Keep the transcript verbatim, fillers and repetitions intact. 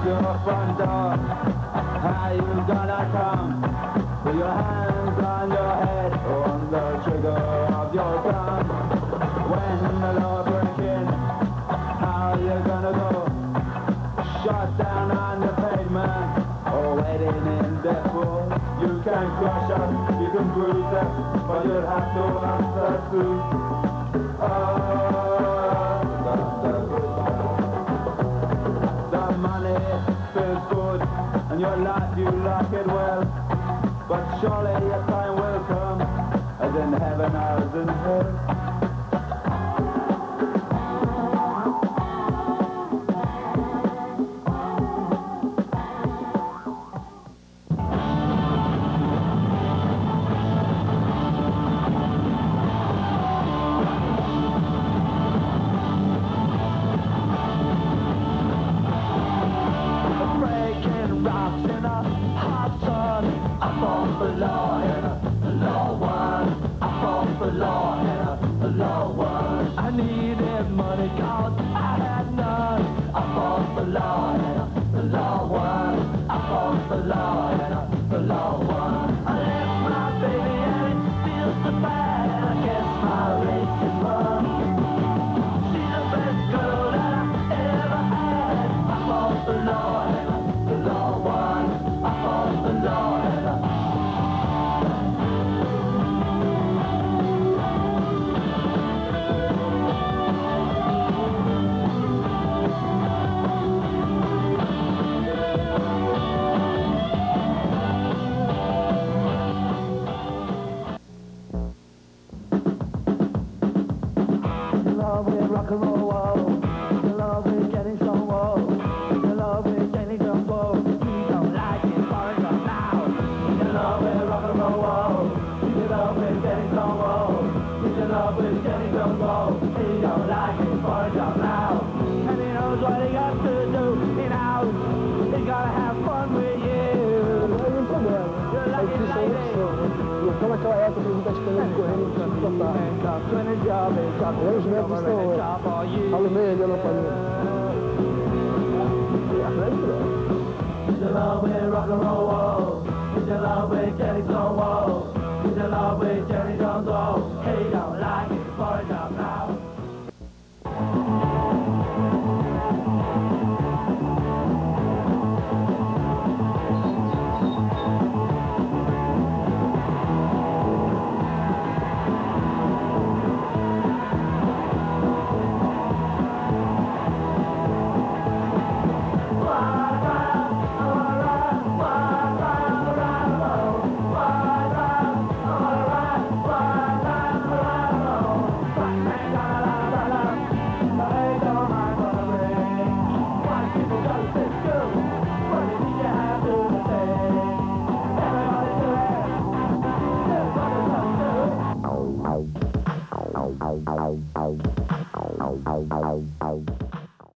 your front door. How you gonna come? With your hands on your head, on the trigger of your gun. When the law break in, how you gonna go? Shot down on the pavement, or waiting in death row. You can crush us, you can bruise us, but you'll have to answer to. Oh, the money feels good, and your life you like it well. But surely your time will come, as in heaven as in hell. I needed money, cause I had none. I fought the law and the law won. I fought the law and the law won. I left my baby and it feels so bad, and I guess my race is run. She's the best girl that I ever had. I fought the law and the law won. I fought the law and rock and roll, whoa. You love it, getting so whoa. You love it, getting so whoa. You don't like it, burn up now. You love it, rock and roll, whoa. You love it, getting so whoa. You love it, getting so whoa. You don't like it, burn up now. And he knows what he got to do. He knows he's gotta have fun with you. Não é um problema. A inscrição é opção. Então naquela época a gente está esperando correndo para tocar. Agora os médicos estão alumei ali na palhinha. Is your love with rock and roll, whoa? Is your love with Jenny Stone, whoa? Is your love with Jenny Stone, whoa? He don't like it, for it up now. Ow, ow, ow, ow, ow, ow, ow, ow, ow.